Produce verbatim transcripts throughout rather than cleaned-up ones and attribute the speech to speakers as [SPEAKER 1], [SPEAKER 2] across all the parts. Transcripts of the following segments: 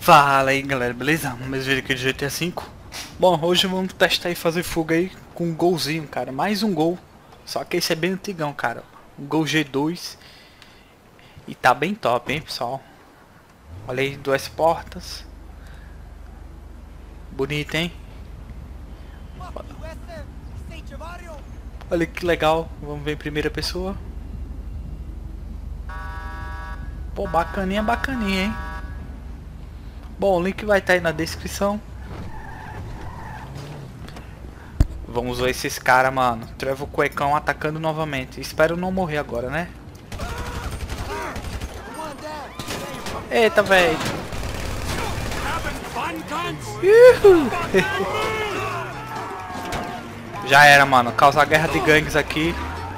[SPEAKER 1] Fala aí galera, beleza? Mais vídeo aqui de G T A cinco. Bom, hoje vamos testar e fazer fuga aí com um golzinho, cara. Mais um gol. Só que esse é bem antigão, cara. Um gol G dois. E tá bem top, hein, pessoal. Olha aí, duas portas. Bonito, hein? Olha que legal. Vamos ver em primeira pessoa. Pô, bacaninha, bacaninha, hein? Bom, o link vai estar aí na descrição. Vamos ver esses caras, mano. Trevor Cuecão atacando novamente. Espero não morrer agora, né? Eita, velho. Já era, mano. Causar guerra de gangues aqui.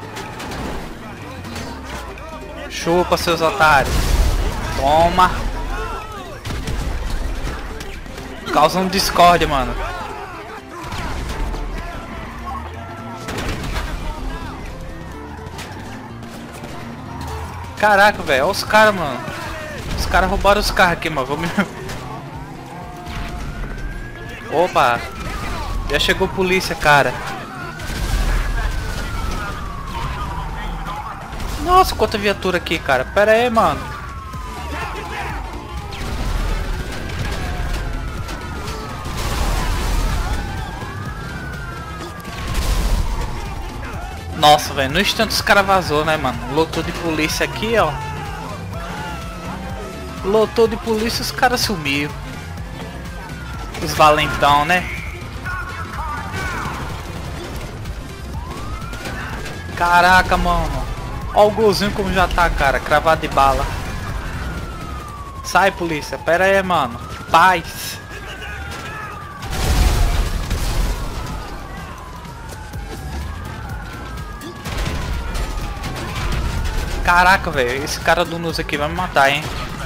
[SPEAKER 1] Chupa, seus otários. Toma. Causando discórdia, mano. Caraca, velho. Olha os caras, mano. Os caras roubaram os carros aqui, mano. Vamos... Opa. Já chegou polícia, cara. Nossa, quanta viatura aqui, cara. Pera aí, mano. Nossa, velho, no instante os caras vazou, né, mano? Lotou de polícia aqui, ó. Lotou de polícia, os caras sumiu. Os valentão, né? Caraca, mano. Ó o golzinho como já tá, cara. Cravado de bala. Sai, polícia. Pera aí, mano. Paz. Caraca, velho, esse cara do Nus aqui vai me matar, hein?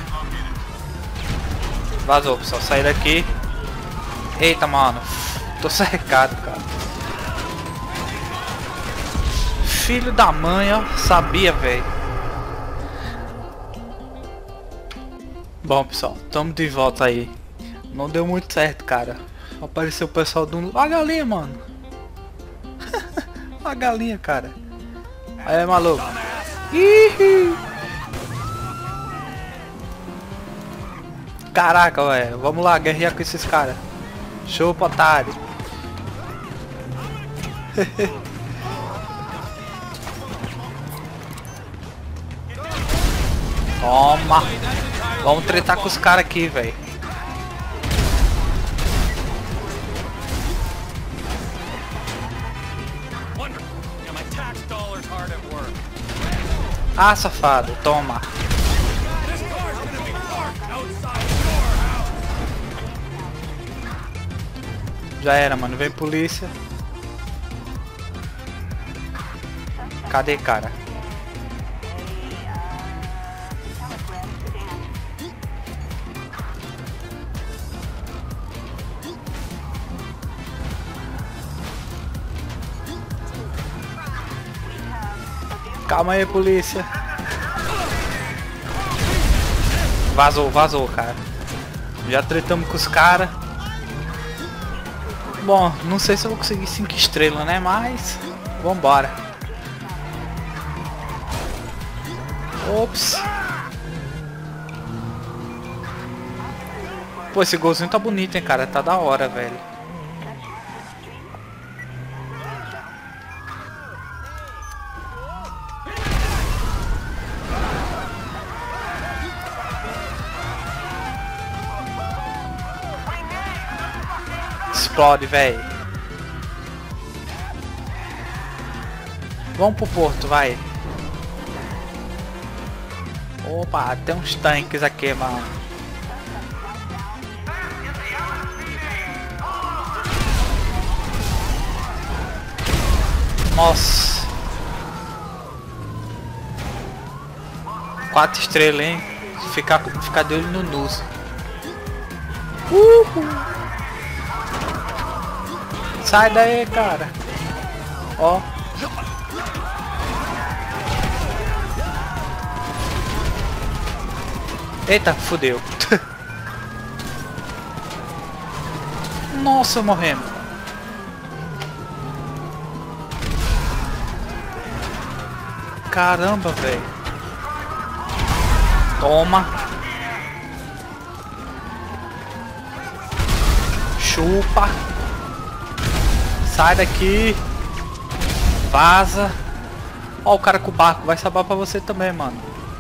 [SPEAKER 1] Vazou, pessoal, sair daqui. Eita, mano, tô cercado, cara. Filho da mãe, ó, sabia, velho. Bom, pessoal, tamo de volta aí. Não deu muito certo, cara. Apareceu o pessoal do Nus. A galinha, mano. A galinha, cara. Aí, maluco. Ih! Caraca, velho. Vamos lá, guerrear com esses caras. Show, otário. Toma. Vamos tretar com os caras aqui, velho. Ah, safado, toma. Já era, mano, vem polícia. Cadê, cara? Calma aí, polícia. Vazou, vazou, cara. Já tretamos com os caras. Bom, não sei se eu vou conseguir cinco estrelas, né? Mas vambora. Ops. Pô, esse golzinho tá bonito, hein, cara. Tá da hora, velho. Explode, velho. Vamos pro porto, vai. Opa, tem uns tanques aqui, mano. Nossa. Quatro estrelas, hein? Ficar, ficar de olho no Nus. Uhul. Sai daí, cara. Ó. Eita, fudeu. Nossa, morremos. Caramba, velho. Toma. Chupa. Sai daqui. Vaza. Ó, o cara com o barco. Vai salvar pra você também, mano.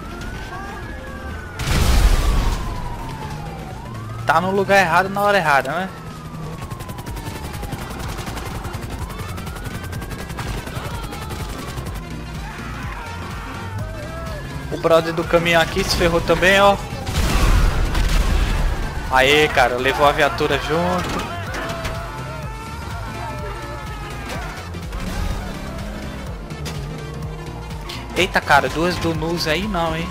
[SPEAKER 1] Tá no lugar errado na hora errada, né? O brother do caminhão aqui se ferrou também, ó. Aê, cara, levou a viatura junto. Eita, cara, duas do Nus aí não, hein?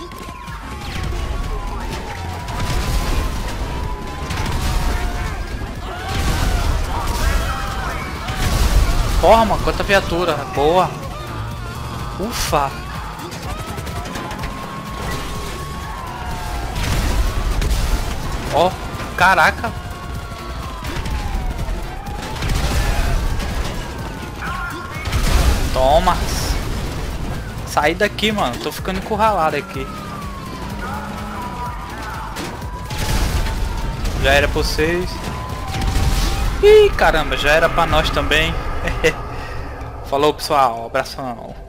[SPEAKER 1] Porra, mano, quanta viatura. Boa. Ufa. Ó, caraca. Toma. Sai daqui, mano. Tô ficando encurralado aqui. Já era pra vocês. Ih, caramba, já era pra nós também. Falou, pessoal. Abração.